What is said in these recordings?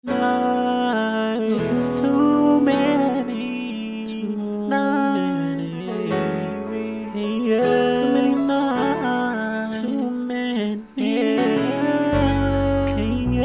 It's too many nights, yeah. Too many nights, too many, yeah.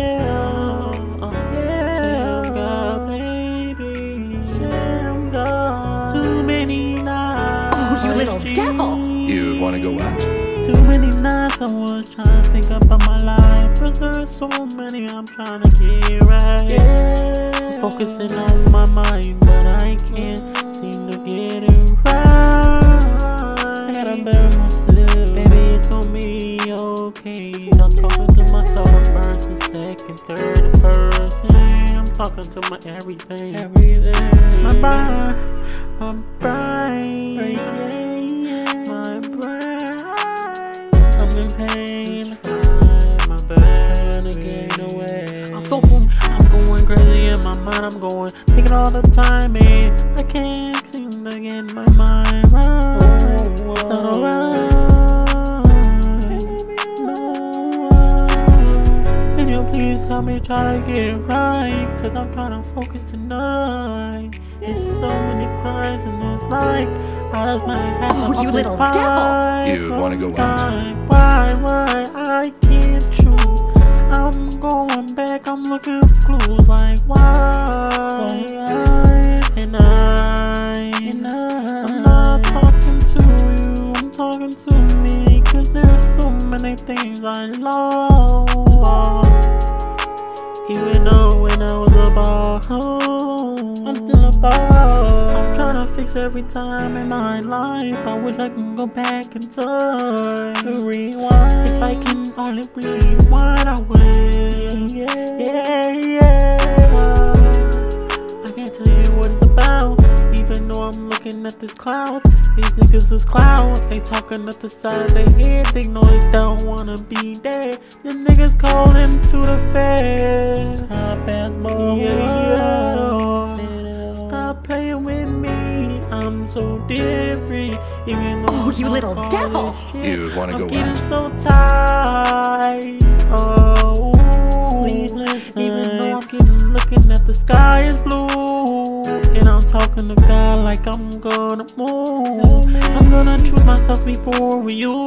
Shamgar, baby, Shamgar. Too many nights. Oh, you little devil! You wanna go out? Too many nights I was trying to think about my life, but there's so many I'm trying to get right. I'm focusing on my mind, but I can't seem to get it right. I gotta bury myself, baby, it's gonna be okay. I'm talking to myself first and second, third person. I'm talking to my everything. My brain, my brain. I'm in pain, my brain again away. I'm going crazy in my mind. I'm going thinking all the time, man. I can't seem to get my mind right. It's not alright. Can you please help me try to get it right? Cause I'm trying to focus tonight. It's so many cries and it's like I just might have Oh, you little devil! You wanna go out? Why I can't choose? I'm going back, I'm looking for clues like why? And I'm not talking to you, I'm talking to me. Cause there's so many things I lost. Even though when I was about home, I'm still about. I'm trying to fix every time in my life. I wish I can go back in time to rewind. If I can only rewind, I will. Yeah. I can't tell you what it's about. Even though I'm looking at this clouds, these niggas is clouds. They talking at the side of their head. They know they don't wanna be dead. Them niggas calling to the feds. Stop Stop playing with me. I'm so different. Even though Oh, you little devil! You wanna go I'm getting out? so tired. Oh, sleepless nights. Even though I'm looking at the sky is blue. And I'm talking to God like I'm gonna move. I'm gonna choose myself before you.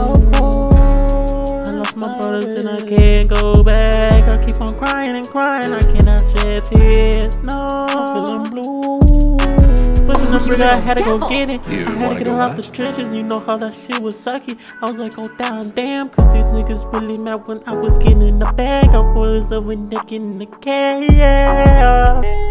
I lost my brothers and I can't go back. I keep on crying and crying. I cannot shed tears. No, I'm feeling blue. But in the bridge, I had to go get it. I had to get her out the trenches. You know how that shit was sucky. I was like, oh damn, cause these niggas really mad when I was getting in the bag. I was over neck in the cage.